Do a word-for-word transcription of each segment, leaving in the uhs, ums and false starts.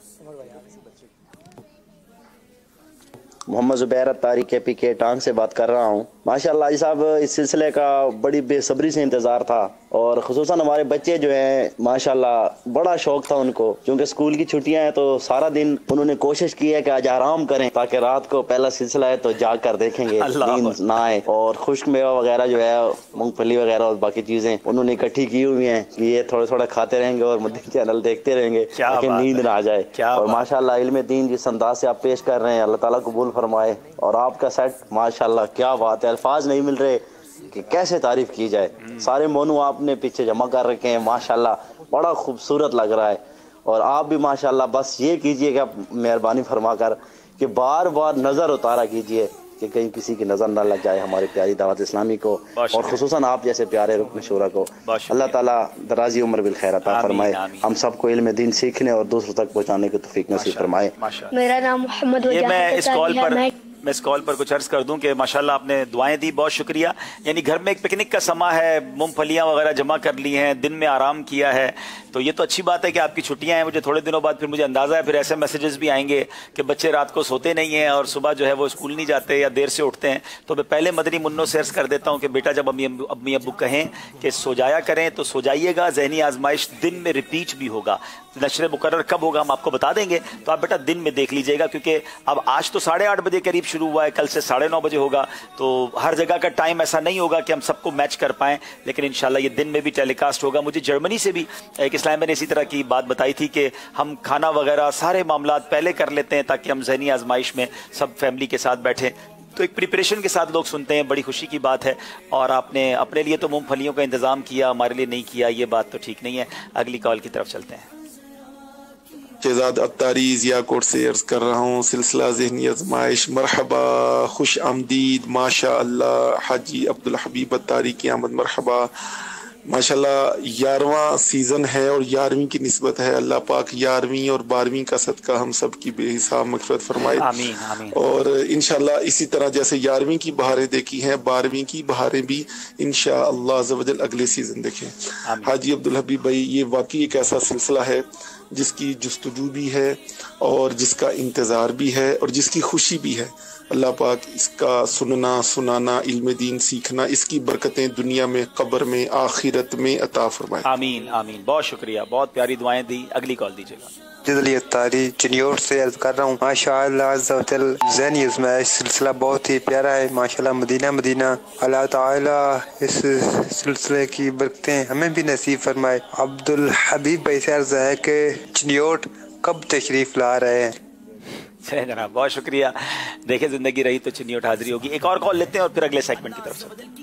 मोहम्मद ज़ुबैर अत्तारी के पी के टांग से बात कर रहा हूँ। माशाअल्लाह जी साहब, इस सिलसिले का बड़ी बेसब्री से इंतज़ार था और ख़ुसूसन हमारे बच्चे जो हैं माशाअल्लाह बड़ा शौक था उनको, क्योंकि स्कूल की छुट्टियां हैं तो सारा दिन उन्होंने कोशिश की है कि आज आराम करें ताकि रात को पहला सिलसिला है तो जाग कर देखेंगे, नींद ना आए। और खुश्क मेवा वगैरह जो है, मूंगफली वगैरह और बाकी चीज़ें उन्होंने इकट्ठी की हुई हैं कि ये थोड़ा थोड़ा खाते रहेंगे और मदनी चैनल देखते रहेंगे ताकि नींद ना आ जाए। और माशाअल्लाह इल्म दीन जिस अंदाज से आप पेश कर रहे हैं, अल्लाह ताला कबूल फरमाए। और आपका सेट माशाअल्लाह क्या बात है, अल्फाज नहीं मिल रहे कि कैसे तारीफ की जाए। सारे मोनू आपने पीछे जमा कर रखे हैं, माशाअल्लाह बड़ा खूबसूरत लग रहा है। और आप भी माशाअल्लाह बस ये कीजिएगा मेहरबानी फरमा कर कि बार बार नज़र उतारा कीजिए कि कहीं किसी की नज़र न लग जाए हमारी प्यारी दावत इस्लामी को और खुसूसन आप जैसे प्यारे रुकन शूरा को। अल्लाह ताला दराजी उम्र बिल खैर अता फरमाए, हम सबको इल्म दीन सीखने और दूसरों तक पहुँचाने की तौफीक नसीब फरमाए। मेरा नाम मोहम्मद ये मैं इस कॉल पर मैं इस कॉल पर कुछ अर्ज कर दूं कि माशाल्लाह आपने दुआएं दी, बहुत शुक्रिया। यानी घर में एक पिकनिक का समा है, मूंगफलियां वगैरह जमा कर ली हैं, दिन में आराम किया है, तो ये तो अच्छी बात है कि आपकी छुट्टियां हैं। मुझे थोड़े दिनों बाद फिर मुझे अंदाजा है फिर ऐसे मैसेजेस भी आएंगे कि बच्चे रात को सोते नहीं हैं और सुबह जो है वो स्कूल नहीं जाते या देर से उठते हैं। तो मैं पहले मदनी मुन्नो से अर्ज कर देता हूँ कि बेटा जब अम्मी अम्मी अब्बू कहें कि सो जाया करें तो सो जाइएगा। जहनी आजमाइश दिन में रिपीट भी होगा, नशर मुकर्रर कब होगा हम आपको बता देंगे, तो आप बेटा दिन में देख लीजिएगा, क्योंकि अब आज तो साढ़े आठ बजे करीब शुरू हुआ है, कल से साढ़े नौ बजे होगा। तो हर जगह का टाइम ऐसा नहीं होगा कि हम सबको मैच कर पाएं, लेकिन इंशाल्लाह ये दिन में भी टेलीकास्ट होगा। मुझे जर्मनी से भी एक इस्लाम ने इसी तरह की बात बताई थी कि हम खाना वगैरह सारे मामला पहले कर लेते हैं ताकि हम ज़हनी आजमाइश में सब फैमिली के साथ बैठें। तो एक प्रिपरेशन के साथ लोग सुनते हैं, बड़ी खुशी की बात है। और आपने अपने लिए तो मूंगफलियों का इंतज़ाम किया, हमारे लिए नहीं किया, ये बात तो ठीक नहीं है। अगली कॉल की तरफ चलते हैं। शहजाद अत्तारी ज़ियाकोट से अर्ज कर रहा हूँ, सिलसिला ज़हनी आज़माइश मरहबा, खुश आमदीद, माशा अल्लाह। हाजी अब्दुल हबीब अत्तारी की आमद मरहबा। माशाल्लाह यारवां सीज़न है और यारवीं की निस्बत है। अल्लाह पाक यारवीं और बारहवीं का सदका हम सब की बेहिसाब मग़फ़िरत फरमाए। आमीन आमीन। और इंशाअल्लाह इसी तरह जैसे यारवीं की बहारें देखी हैं, बारहवीं की बहारें भी इंशाअल्लाह अज़्ज़ व जल अगले सीज़न देखें। हाजी अब्दुल हबीब भाई, ये वाकई एक ऐसा सिलसिला है जिसकी जुस्तजू भी है और जिसका इंतज़ार भी है और जिसकी खुशी भी है। अल्लाह पाक इसका सुनना सुनाना, इल्म दीन सीखना, इसकी बरकतें दुनिया में, कब्र में, आखिरत में अता फरमाए। आमीन आमीन। बहुत शुक्रिया, बहुत प्यारी दुआएं दी। अगली कॉल दीजिएगा। जदली अत्तारी चिन्योट से अर्ज कर रहा हूँ। माशाअल्लाह अज़्ज़ व जल ज़हनी आज़माइश सिलसिला बहुत ही प्यारा है। माशाअल्लाह मदीना मदीना, अल्लाह ताला इस सिलसिले की बरकतें हमें भी नसीब फरमाए। अब्दुल हबीब भाई से अर्ज है कि चिन्योट कब तशरीफ ला रहे हैं? जनाब बहुत शुक्रिया। देखे जिंदगी रही तो चिन्योट हाजिरी होगी। एक और कॉल लेते हैं और फिर अगले सेगमेंट की तरफ चलते हैं।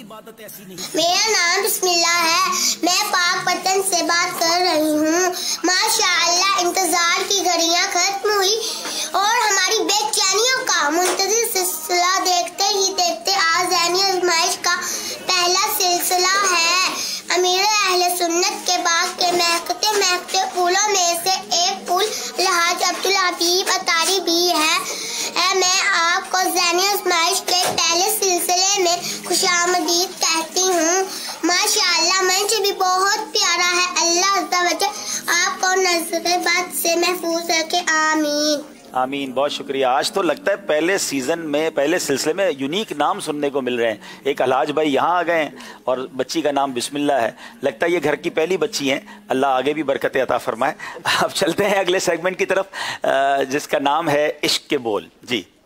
मेरा नाम बिस्मिल्लाह है, मैं पाक पतन से बात कर रही हूँ। माशाअल्लाह इंतजार की घड़ियाँ खत्म हुई और हमारी बेचैनियों का मुंतज़िर सिलसिला देखते ही देखते आज ज़हनी आज़माइश का पहला सिलसिला है। अमीर अहले सुन्नत के बाग के महकते महकते फूलों में से एक फूल हाजी अब्दुल हबीब अत्तारी भी है। मैं आपको ज़हनी आज़माइश के पहले सिलसिले में खुशामदीद कहती हूँ। माशाअल्लाह मंच भी बहुत प्यारा है। अल्लाह अज़्ज़ व जल आपको नज़र बद से महफूज रखे। आमीन आमीन। बहुत शुक्रिया। आज तो लगता है पहले सीजन में, पहले सिलसिले में यूनिक नाम सुनने को मिल रहे हैं। एक अलहाज भाई यहाँ आ गए हैं और बच्ची का नाम बिस्मिल्लाह है। लगता है ये घर की पहली बच्ची हैं। अल्लाह आगे भी बरकत अता फरमाए। अब चलते हैं अगले सेगमेंट की तरफ जिसका नाम है इश्क के बोल। जी